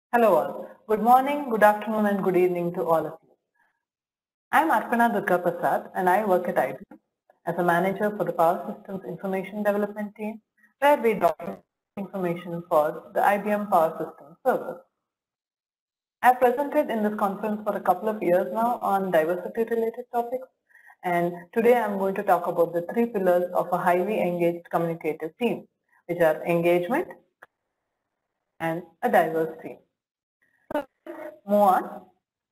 Hello all. Good morning, good afternoon and good evening to all of you. I am Arpana Durga Prasad and I work at IBM as a manager for the Power Systems Information Development team where we document information for the IBM Power Systems servers. I have presented in this conference for a couple of years now on diversity related topics, and today I am going to talk about the three pillars of a highly engaged communicative team, which are engagement and a diverse team. So let's move on.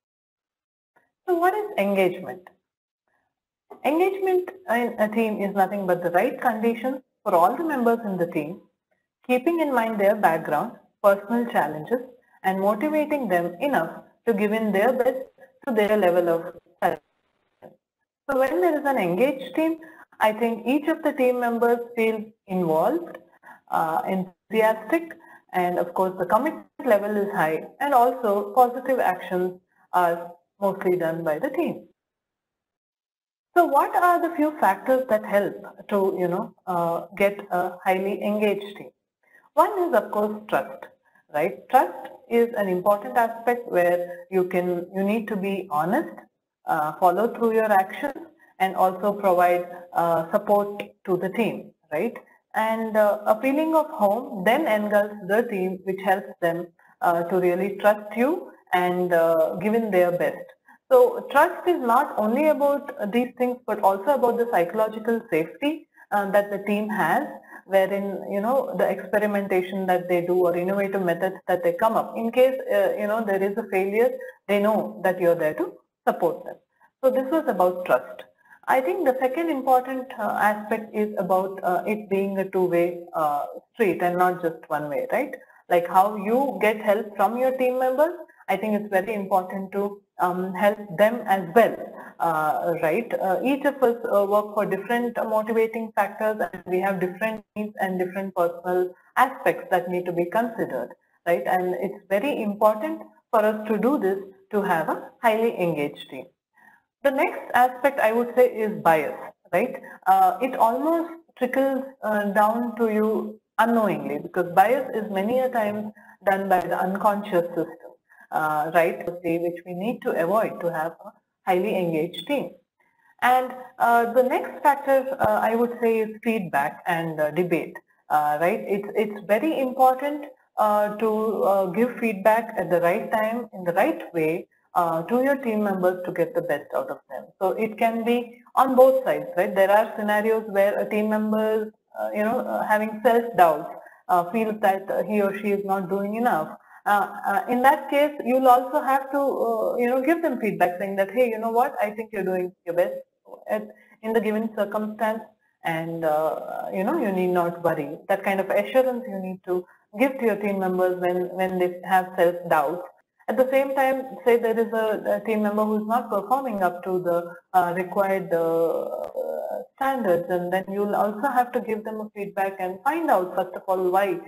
So what is engagement? Engagement in a team is nothing but the right conditions for all the members in the team, keeping in mind their background, personal challenges, and motivating them enough to give in their best to their level of talent. So when there is an engaged team, I think each of the team members feel involved, enthusiastic, and of course the commitment level is high, and also positive actions are mostly done by the team. So what are the few factors that help to, get a highly engaged team? One is of course trust, right? Trust is an important aspect where you need to be honest, follow through your actions, and also provide support to the team, right? And a feeling of home then engulfs the team, which helps them to really trust you and give in their best. So trust is not only about these things, but also about the psychological safety that the team has, wherein the experimentation that they do or innovative methods that they come up. In case there is a failure, they know that you're there to support them. So this was about trust. I think the second important aspect is about it being a two-way street and not just one way, right? Like how you get help from your team members, I think it's very important to help them as well, right? Each of us work for different motivating factors, and we have different needs and different personal aspects that need to be considered, right? And it's very important for us to do this to have a highly engaged team. The next aspect I would say is bias, right? It almost trickles down to you unknowingly, because bias is many a times done by the unconscious system, right? Which we need to avoid to have a highly engaged team. And the next factor I would say is feedback and debate, right? It's very important to give feedback at the right time, in the right way, to your team members to get the best out of them. So it can be on both sides, right? There are scenarios where a team member, having self-doubts, feels that he or she is not doing enough. In that case, you'll also have to, give them feedback saying that, hey, you know what, I think you're doing your best in the given circumstance, and you need not worry. That kind of assurance you need to give to your team members when they have self-doubts. At the same time, say there is a team member who is not performing up to the required standards, and then you'll also have to give them a feedback and find out first of all why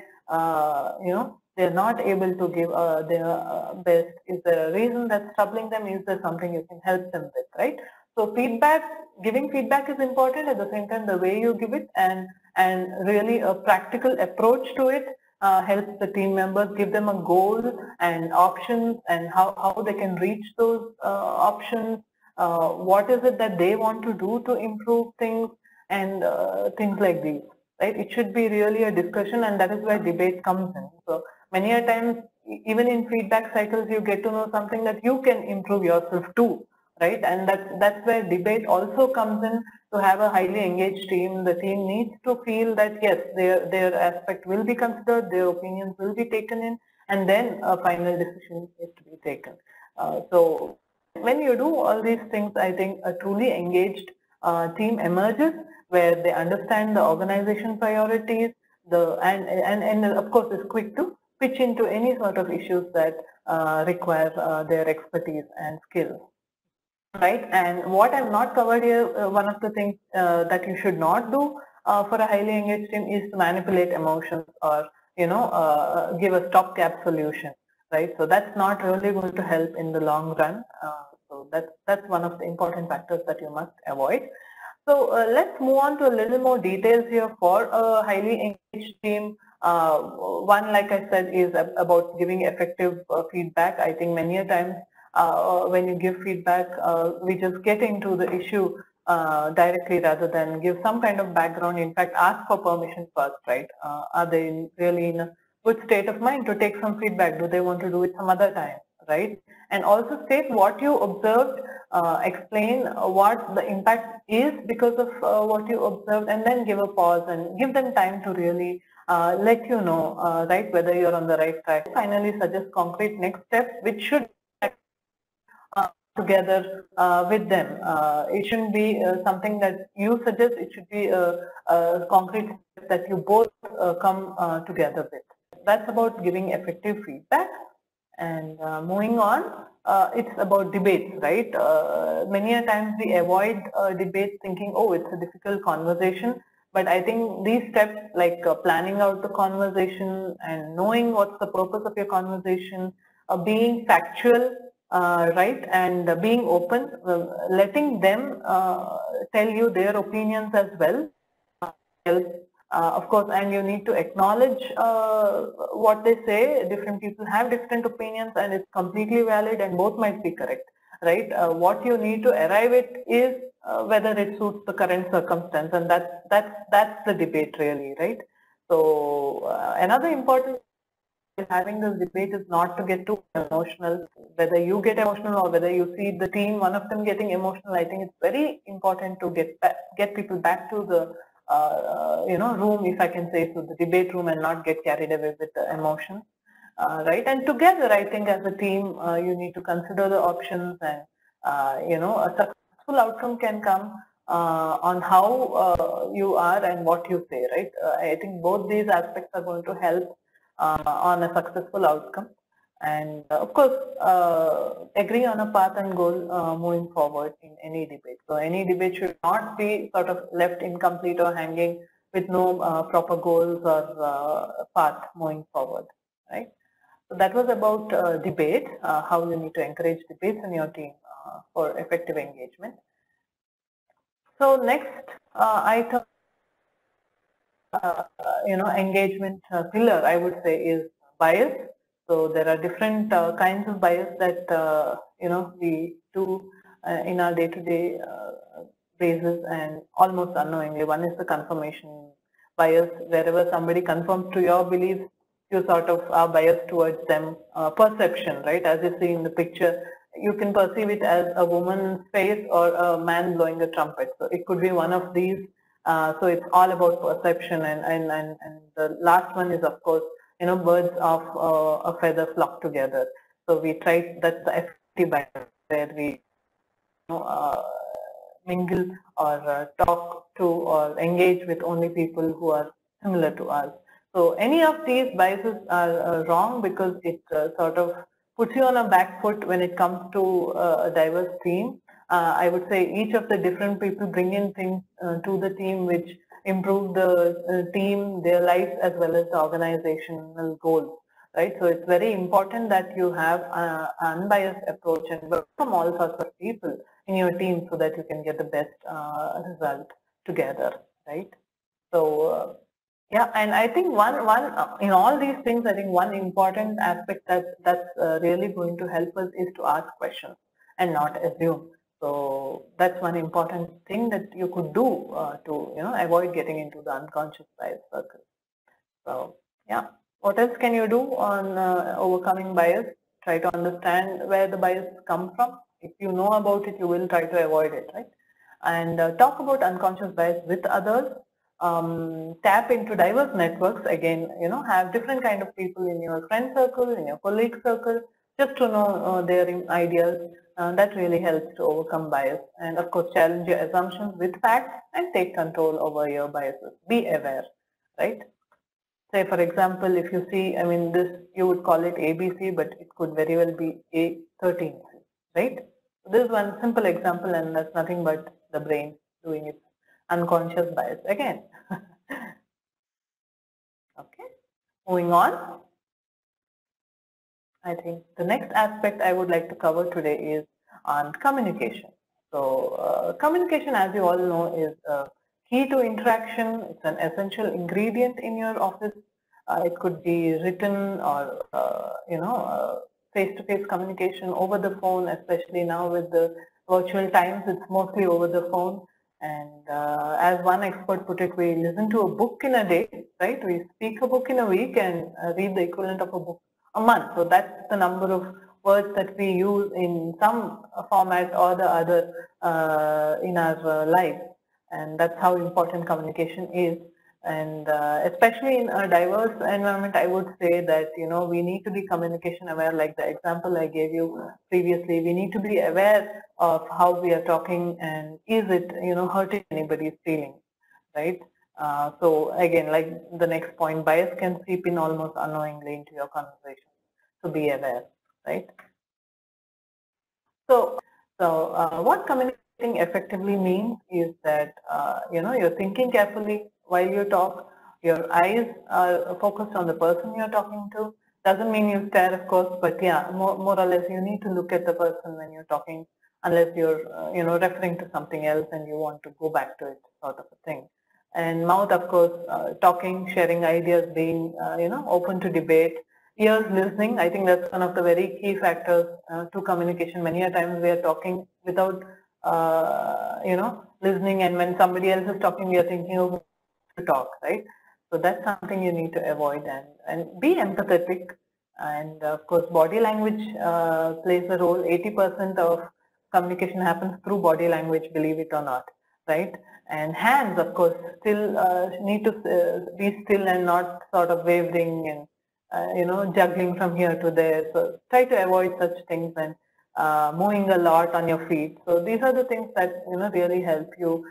they're not able to give their best. Is there a reason that's troubling them? Is there something you can help them with, right? So giving feedback is important. At the same time, the way you give it and really a practical approach to it helps the team members, give them a goal and options and how they can reach those options. What is it that they want to do to improve things, and things like these, right? It should be really a discussion, and that is where debate comes in. So many a times, even in feedback cycles, you get to know something that you can improve yourself too, right? And that's where debate also comes in. To have a highly engaged team, the team needs to feel that yes, their aspect will be considered, their opinions will be taken in, and then a final decision is to be taken. So when you do all these things, I think a truly engaged team emerges, where they understand the organization priorities, and of course is quick to pitch into any sort of issues that require their expertise and skills. Right, and what I've not covered here, one of the things that you should not do for a highly engaged team is to manipulate emotions or give a stopgap solution, right? So that's not really going to help in the long run. So that's one of the important factors that you must avoid. So let's move on to a little more details here for a highly engaged team. One, like I said, is about giving effective feedback. I think many a times when you give feedback, we just get into the issue directly rather than give some kind of background. In fact, ask for permission first, right? Are they really in a good state of mind to take some feedback? Do they want to do it some other time, right? And also state what you observed, explain what the impact is because of what you observed, and then give a pause and give them time to really let you know, right, whether you're on the right track. Finally, suggest concrete next steps, which should together with them. It shouldn't be something that you suggest, it should be a concrete step that you both come together with. That's about giving effective feedback. And moving on, it's about debates, right? Many a times we avoid debates thinking, oh, it's a difficult conversation. But I think these steps like planning out the conversation and knowing what's the purpose of your conversation, being factual, right, and being open, letting them tell you their opinions as well. Of course, and you need to acknowledge what they say. Different people have different opinions and it's completely valid and both might be correct, right? What you need to arrive at is whether it suits the current circumstance, and that's the debate really, right? So another important having this debate is not to get too emotional, whether you get emotional or whether you see the team, one of them getting emotional. I think it's very important to get people back to the room, if I can say so, the debate room, and not get carried away with the emotions, right? And together, I think as a team, you need to consider the options, and a successful outcome can come on how you are and what you say, right? I think both these aspects are going to help on a successful outcome, and of course agree on a path and goal moving forward in any debate. So any debate should not be sort of left incomplete or hanging with no proper goals or path moving forward, right? So that was about debate, how you need to encourage debates in your team for effective engagement. So next item, engagement pillar, I would say, is bias. So there are different kinds of bias that we do in our day-to-day basis and almost unknowingly. One is the confirmation bias. Wherever somebody conforms to your beliefs, you sort of are biased towards them. Perception, right? As you see in the picture, you can perceive it as a woman's face or a man blowing a trumpet. So it could be one of these. So it's all about perception, and the last one is, of course, birds of a feather flock together. So we try, that's the FT bias, where we mingle or talk to or engage with only people who are similar to us. So any of these biases are wrong, because it sort of puts you on a back foot when it comes to a diverse team. I would say each of the different people bring in things to the team which improve the team, their lives, as well as the organizational goals, right? So it's very important that you have an unbiased approach and work from all sorts of people in your team so that you can get the best result together, right? So yeah, and I think one in all these things, I think one important aspect that's really going to help us is to ask questions and not assume. So that's one important thing that you could do to avoid getting into the unconscious bias circle. So yeah, what else can you do on overcoming bias? Try to understand where the bias come from. If you know about it, you will try to avoid it, right? And talk about unconscious bias with others. Tap into diverse networks. Again, have different kind of people in your friend circle, in your colleague circle, just to know their ideas. That really helps to overcome bias. And of course, challenge your assumptions with facts and take control over your biases. Be aware, right? Say, for example, if you see, I mean, this, you would call it ABC, but it could very well be A13, right? This is one simple example, and that's nothing but the brain doing its unconscious bias again. Okay, moving on. I think the next aspect I would like to cover today is on communication. So communication, as you all know, is key to interaction. It's an essential ingredient in your office It could be written or, face-to-face communication over the phone, especially now with the virtual times, it's mostly over the phone. And as one expert put it, we listen to a book in a day, right? We speak a book in a week and read the equivalent of a book a month. So that's the number of words that we use in some format or the other in our life. And that's how important communication is. And especially in a diverse environment, I would say that, we need to be communication aware, like the example I gave you previously. We need to be aware of how we are talking and is it, hurting anybody's feelings, right? So again, like the next point, bias can seep in almost unknowingly into your conversation. So be aware, right? So, what communicating effectively means is that, you're thinking carefully while you talk. Your eyes are focused on the person you're talking to. Doesn't mean you stare, of course, but yeah, more or less you need to look at the person when you're talking, unless you're, referring to something else and you want to go back to it, sort of a thing. And mouth, of course, talking, sharing ideas, being, open to debate. Ears listening, I think that's one of the very key factors to communication. Many a times we are talking without, listening, and when somebody else is talking, we are thinking of to talk, right? So that's something you need to avoid, and be empathetic. And of course, body language plays a role. 80% of communication happens through body language, believe it or not, right? And hands, of course, still need to be still and not sort of wavering and juggling from here to there. So try to avoid such things, and moving a lot on your feet. So these are the things that really help you,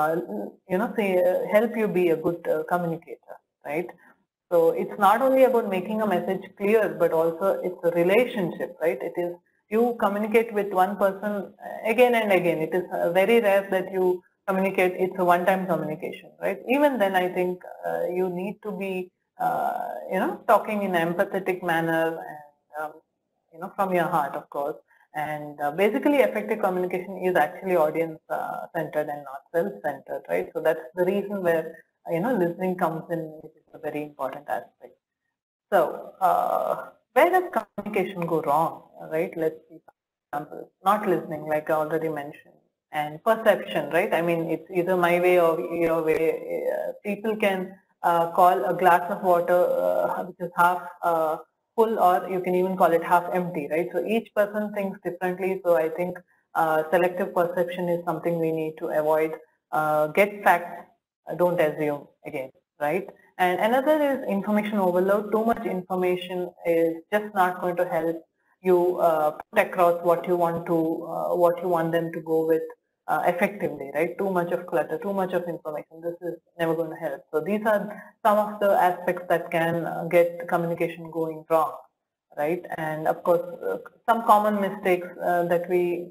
help you be a good communicator, right? So it's not only about making a message clear, but also it's a relationship, right? It is you communicate with one person again and again. It is very rare that you communicate. It's a one-time communication, right? Even then, I think you need to be, talking in an empathetic manner and, from your heart, of course. And basically, effective communication is actually audience-centered and not self-centered, right? So that's the reason where listening comes in, which is a very important aspect. So, where does communication go wrong, right? Let's see some examples. Not listening, like I already mentioned, and perception, right? I mean, it's either my way or your way. People can call a glass of water which is half full, or you can even call it half empty, right? So each person thinks differently. So I think selective perception is something we need to avoid. Get facts, don't assume again, right? And another is information overload. Too much information is just not going to help you put across what you want to, what you want them to go with effectively, right? Too much of clutter, too much of information. This is never going to help. So these are some of the aspects that can get communication going wrong, right? And of course, some common mistakes that we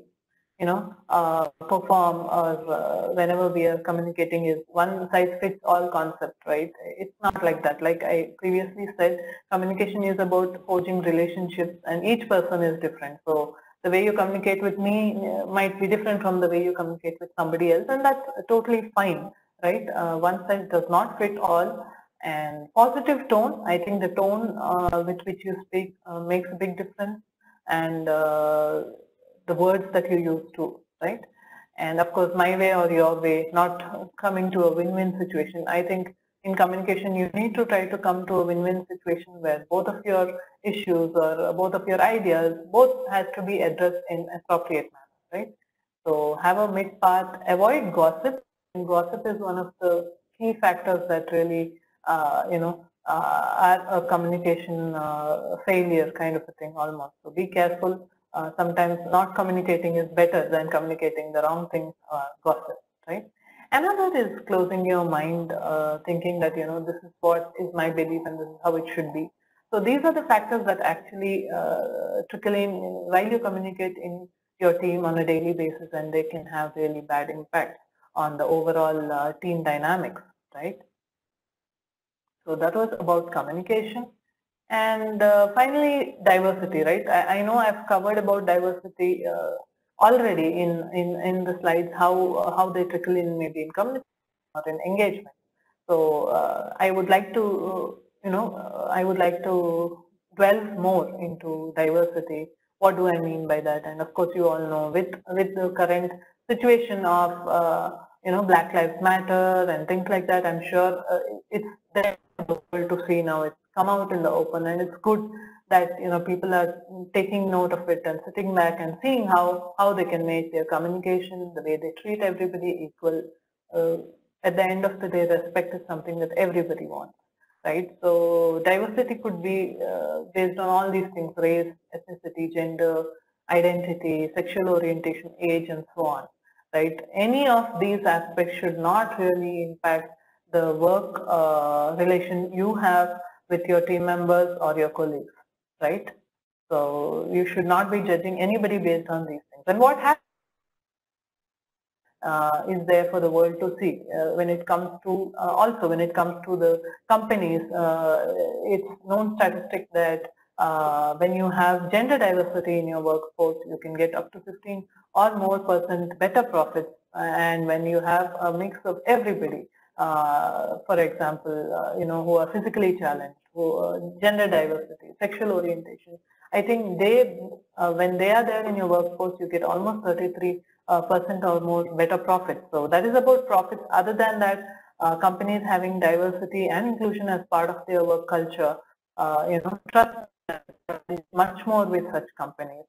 perform, or whenever we are communicating, is one size fits all concept, right? It's not like that. Like I previously said, communication is about forging relationships, and each person is different. So the way you communicate with me might be different from the way you communicate with somebody else, and that's totally fine, right? One size does not fit all. And positive tone, I think the tone with which you speak makes a big difference, and the words that you use too, right? And of course, my way or your way, not coming to a win-win situation. I think in communication, you need to try to come to a win-win situation where both of your issues or both of your ideas, both has to be addressed in appropriate manner, right? So have a mid path, avoid gossip. And gossip is one of the key factors that really, are a communication failure kind of a thing almost. So be careful. Sometimes not communicating is better than communicating the wrong things or gossip, right? Another is closing your mind, thinking that, this is what is my belief and this is how it should be. So these are the factors that actually trickle in while you communicate in your team on a daily basis, and they can have really bad impact on the overall team dynamics, right? So that was about communication. And finally, diversity, right? I know I've covered about diversity already in the slides, how they trickle in maybe in communication or in engagement. So I would like to I would like to delve more into diversity. What do I mean by that? And of course, you all know with the current situation of Black Lives Matter and things like that. I'm sure it's there for the world to see now. It's come out in the open, and it's good that people are taking note of it and sitting back and seeing how they can make their communication, the way they treat everybody equal. Uh, at the end of the day, respect is something that everybody wants, right? So diversity could be based on all these things: race, ethnicity, gender, identity, sexual orientation, age, and so on, right? Any of these aspects should not really impact the work relation you have with your team members or your colleagues, right? So you should not be judging anybody based on these things. And what happens is there for the world to see. When it comes to also when it comes to the companies, it's known statistic that when you have gender diversity in your workforce, you can get up to 15 or more % better profits. And when you have a mix of everybody, for example, who are physically challenged, who gender diversity, sexual orientation, I think when they are there in your workforce, you get almost 33 % or more better profits. So that is about profits. Other than that, companies having diversity and inclusion as part of their work culture, trust is much more with such companies.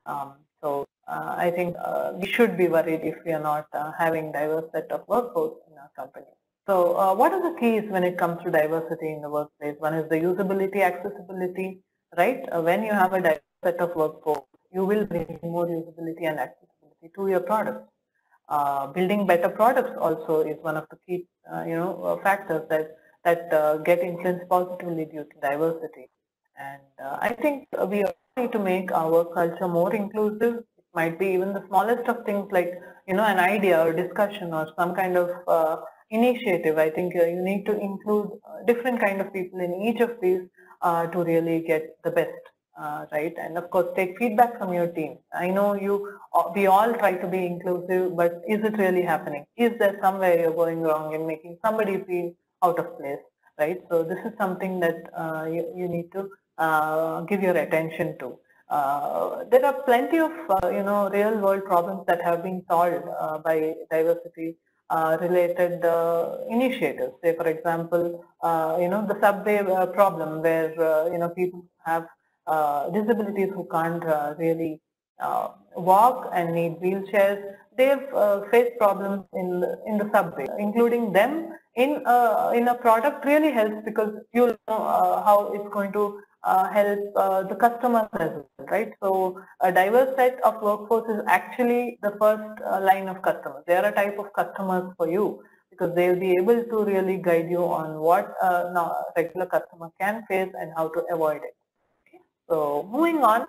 I think we should be worried if we are not having diverse set of workforce in our company. So what are the keys when it comes to diversity in the workplace? One is the usability, accessibility, right? When you have a diverse set of workforce, you will bring more usability and accessibility to your products. Building better products also is one of the key, factors that get influenced positively due to diversity. And I think we need to make our work culture more inclusive. It might be even the smallest of things like, an idea or discussion or some kind of initiative. I think you need to include different kind of people in each of these to really get the best. Right, and of course take feedback from your team. I know we all try to be inclusive, but is it really happening? Is there somewhere you're going wrong in making somebody feel out of place, right? So this is something that you need to give your attention to. There are plenty of real world problems that have been solved by diversity related initiatives. Say for example, the subway problem where people have disabilities who can't really walk and need wheelchairs. They've faced problems in the subway. Including them in a product really helps, because you know how it's going to help the customers as well, right? So a diverse set of workforce is actually the first line of customers. They are a type of customers for you, because they'll be able to really guide you on what a regular customer can face and how to avoid it. So moving on,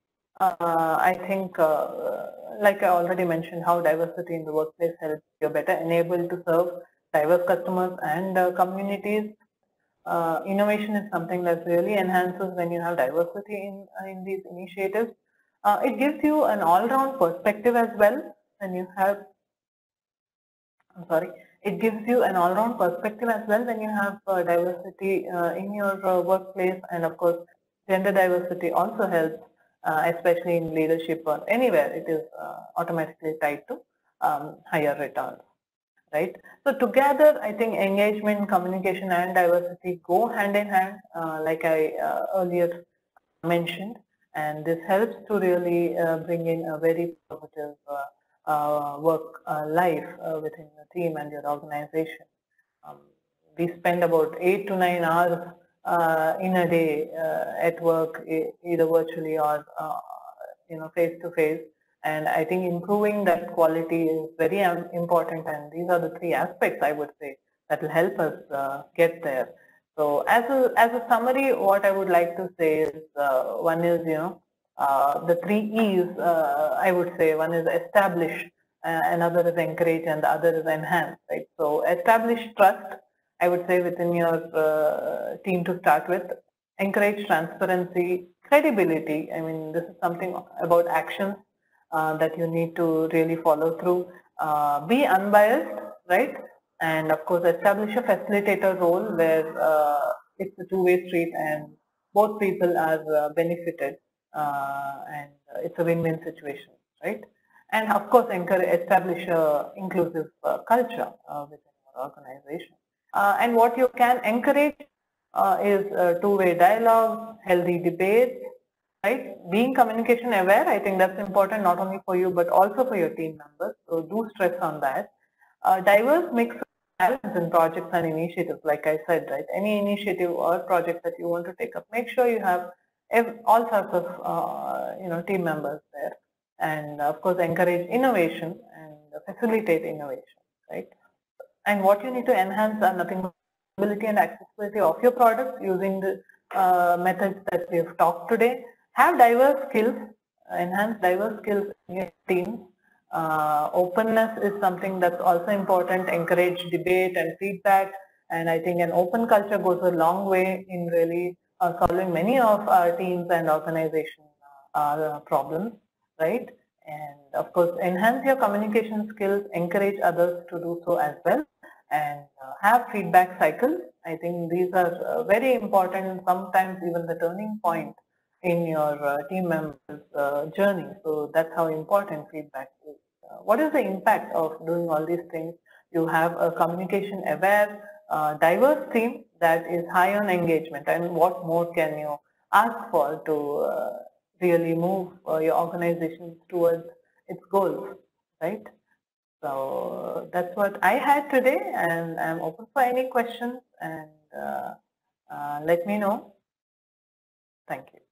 I think, like I already mentioned, how diversity in the workplace helps you better enabled to serve diverse customers and communities. Innovation is something that really enhances when you have diversity in these initiatives. It gives you an all-round perspective as well when you have, it gives you an all-round perspective as well when you have diversity in your workplace. And of course, gender diversity also helps, especially in leadership or anywhere. It is automatically tied to higher returns, right? So together, I think engagement, communication, and diversity go hand in hand, like I earlier mentioned, and this helps to really bring in a very positive work life within your team and your organization. Um, we spend about 8 to 9 hours in a day at work, either virtually or face to face. And I think improving that quality is very important. And these are the three aspects, I would say, that will help us get there. So as a summary, what I would like to say is one is, the three E's, I would say. One is establish, another is encourage, and the other is enhance, right? So establish trust, I would say, within your team to start with. Encourage transparency, credibility. I mean, this is something about actions that you need to really follow through. Be unbiased, right? And of course, establish a facilitator role where it's a two-way street and both people are benefited, and it's a win-win situation, right? And of course, establish a inclusive culture within your organization. And what you can encourage is two-way dialogue, healthy debates, right? Being communication aware, I think that's important not only for you but also for your team members. So do stress on that. Diverse mix of talents in projects and initiatives, like I said, right? Any initiative or project that you want to take up, make sure you have all sorts of team members there, and of course encourage innovation and facilitate innovation, right? And what you need to enhance are nothing but availability and accessibility of your products using the methods that we have talked today. Have diverse skills, enhance diverse skills in your team. Openness is something that's also important. Encourage debate and feedback. And I think an open culture goes a long way in really solving many of our teams and organization problems, right? And of course, enhance your communication skills, encourage others to do so as well, and have feedback cycles. I think these are very important, sometimes even the turning point in your team members' journey. So that's how important feedback is. What is the impact of doing all these things? You have a communication aware, diverse team that is high on engagement, and what more can you ask for to really move your organization towards its goals, right? So that's what I had today, and I'm open for any questions, and let me know. Thank you.